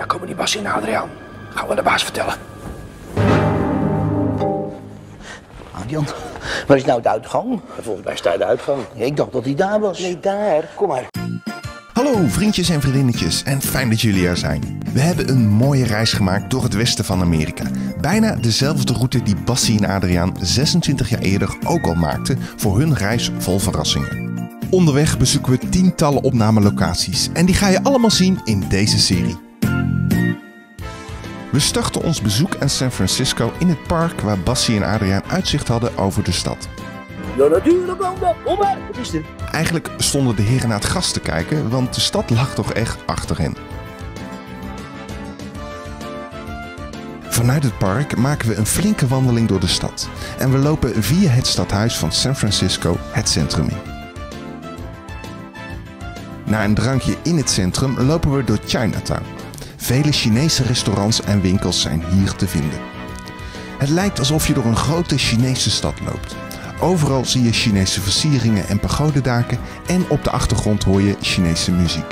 komen die Bassie en Adriaan. Gaan we de baas vertellen. Adriaan, waar is nou de uitgang? Volgens mij staat de uitgang. Ja, ik dacht dat hij daar was. Nee, daar. Kom maar. Hallo vriendjes en vriendinnetjes en fijn dat jullie er zijn. We hebben een mooie reis gemaakt door het westen van Amerika. Bijna dezelfde route die Bassie en Adriaan 26 jaar eerder ook al maakten voor hun reis vol verrassingen. Onderweg bezoeken we tientallen opnamelocaties en die ga je allemaal zien in deze serie. We starten ons bezoek aan San Francisco in het park waar Bassie en Adriaan uitzicht hadden over de stad. Ja, natuurlijk wel. Kom maar. Wat is er? Eigenlijk stonden de heren naar het gas te kijken, want de stad lag toch echt achter hen. Vanuit het park maken we een flinke wandeling door de stad en we lopen via het stadhuis van San Francisco het centrum in. Na een drankje in het centrum lopen we door Chinatown. Vele Chinese restaurants en winkels zijn hier te vinden. Het lijkt alsof je door een grote Chinese stad loopt. Overal zie je Chinese versieringen en pagodendaken en op de achtergrond hoor je Chinese muziek.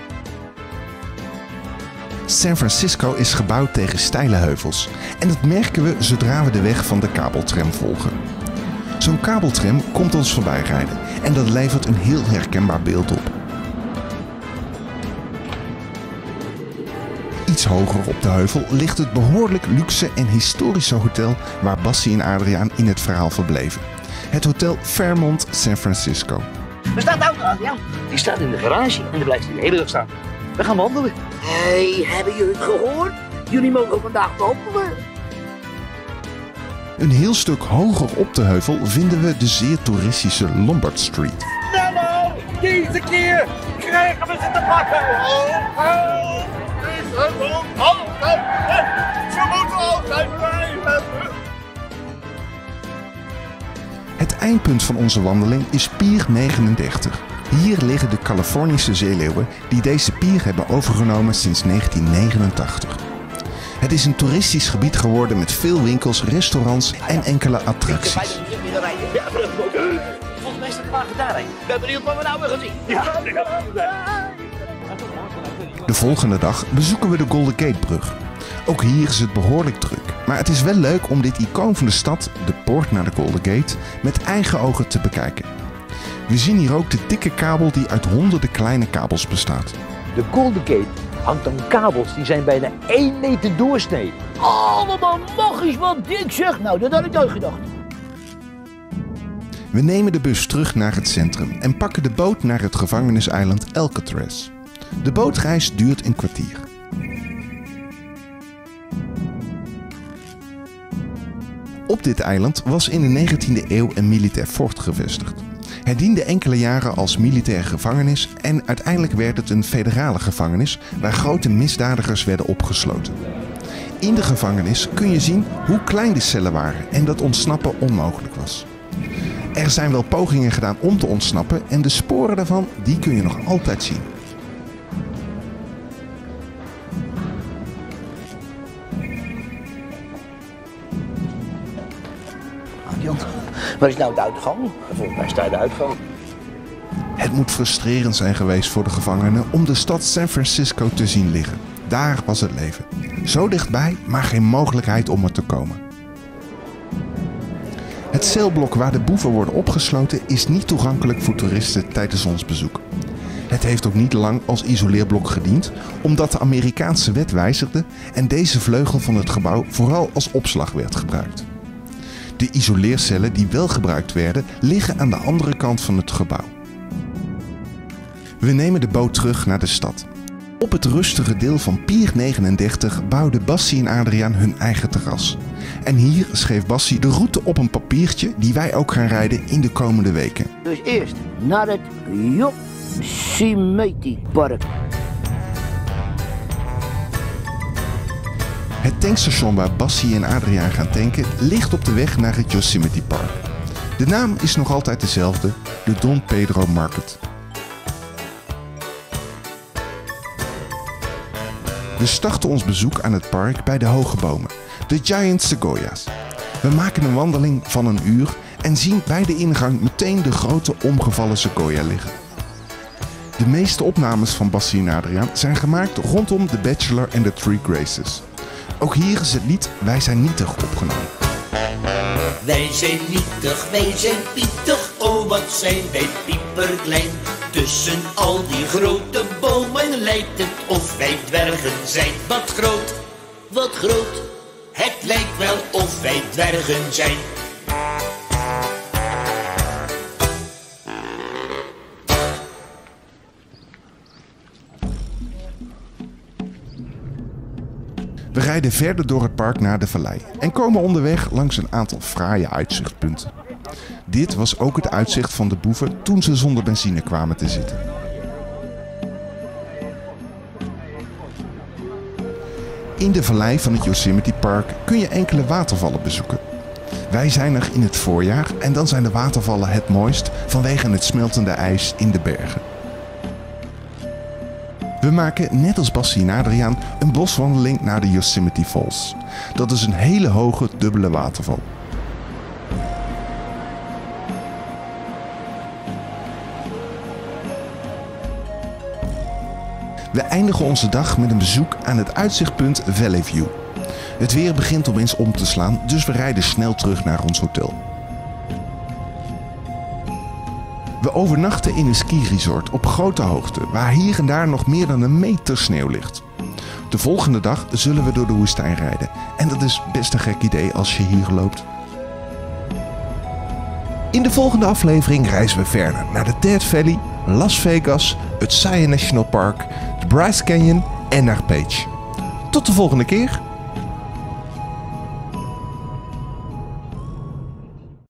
San Francisco is gebouwd tegen steile heuvels en dat merken we zodra we de weg van de kabeltram volgen. Zo'n kabeltram komt ons voorbij rijden en dat levert een heel herkenbaar beeld op. Iets hoger op de heuvel ligt het behoorlijk luxe en historische hotel waar Bassie en Adriaan in het verhaal verbleven. Het Hotel Fairmont San Francisco. Waar staat de auto, Adriaan? Die staat in de garage en daar blijft hij de hele dag staan. We gaan wandelen. Hé, hebben jullie het gehoord? Jullie mogen vandaag wandelen. Een heel stuk hoger op de heuvel vinden we de zeer toeristische Lombard Street. Sneller! Deze keer krijgen we ze te pakken! Ze moeten altijd blijven! Het eindpunt van onze wandeling is Pier 39. Hier liggen de Californische zeeleeuwen die deze pier hebben overgenomen sinds 1989. Het is een toeristisch gebied geworden met veel winkels, restaurants en enkele attracties. Ja, volgens mij is het wagen daarheen. Ik ben benieuwd wat we nou weer gaan zien. De volgende dag bezoeken we de Golden Gate Brug. Ook hier is het behoorlijk druk. Maar het is wel leuk om dit icoon van de stad, de poort naar de Golden Gate, met eigen ogen te bekijken. We zien hier ook de dikke kabel die uit honderden kleine kabels bestaat. De Golden Gate hangt aan kabels die zijn bijna 1 meter doorsnee. Allemaal magisch wat dik zeg. Nou, dat had ik nooit gedacht. We nemen de bus terug naar het centrum en pakken de boot naar het gevangeniseiland Alcatraz. De bootreis duurt een kwartier. Op dit eiland was in de 19e eeuw een militair fort gevestigd. Het diende enkele jaren als militaire gevangenis en uiteindelijk werd het een federale gevangenis waar grote misdadigers werden opgesloten. In de gevangenis kun je zien hoe klein de cellen waren en dat ontsnappen onmogelijk was. Er zijn wel pogingen gedaan om te ontsnappen en de sporen daarvan die kun je nog altijd zien. Adriaan, waar is nou de uitgang? Volgens mij staat de uitgang. Het moet frustrerend zijn geweest voor de gevangenen om de stad San Francisco te zien liggen. Daar was het leven. Zo dichtbij, maar geen mogelijkheid om er te komen. Het celblok waar de boeven worden opgesloten is niet toegankelijk voor toeristen tijdens ons bezoek. Het heeft ook niet lang als isoleerblok gediend, omdat de Amerikaanse wet wijzigde en deze vleugel van het gebouw vooral als opslag werd gebruikt. De isoleercellen die wel gebruikt werden, liggen aan de andere kant van het gebouw. We nemen de boot terug naar de stad. Op het rustige deel van Pier 39 bouwden Bassie en Adriaan hun eigen terras. En hier schreef Bassie de route op een papiertje die wij ook gaan rijden in de komende weken. Dus eerst naar het Yosemite Park. Het tankstation waar Bassie en Adriaan gaan tanken ligt op de weg naar het Yosemite Park. De naam is nog altijd dezelfde, de Don Pedro Market. We starten ons bezoek aan het park bij de hoge bomen, de Giant Sequoia's. We maken een wandeling van een uur en zien bij de ingang meteen de grote omgevallen sequoia liggen. De meeste opnames van Bassie en Adriaan zijn gemaakt rondom The Bachelor en The Three Graces. Ook hier is het lied Wij zijn nietig opgenomen. Wij zijn nietig, wij zijn pietig, oh wat zijn wij pieperklein. Tussen al die grote bomen lijkt het of wij dwergen zijn. Wat groot, wat groot, het lijkt wel of wij dwergen zijn. We rijden verder door het park naar de vallei en komen onderweg langs een aantal fraaie uitzichtpunten. Dit was ook het uitzicht van de boeven toen ze zonder benzine kwamen te zitten. In de vallei van het Yosemite Park kun je enkele watervallen bezoeken. Wij zijn er in het voorjaar en dan zijn de watervallen het mooist vanwege het smeltende ijs in de bergen. We maken net als Bassie en Adriaan een boswandeling naar de Yosemite Falls. Dat is een hele hoge dubbele waterval. We eindigen onze dag met een bezoek aan het uitzichtpunt Valley View. Het weer begint opeens om te slaan, dus we rijden snel terug naar ons hotel. We overnachten in een skiresort op grote hoogte, waar hier en daar nog meer dan een meter sneeuw ligt. De volgende dag zullen we door de woestijn rijden. En dat is best een gek idee als je hier loopt. In de volgende aflevering reizen we verder naar de Death Valley, Las Vegas, het Zion National Park, de Bryce Canyon en naar Page. Tot de volgende keer!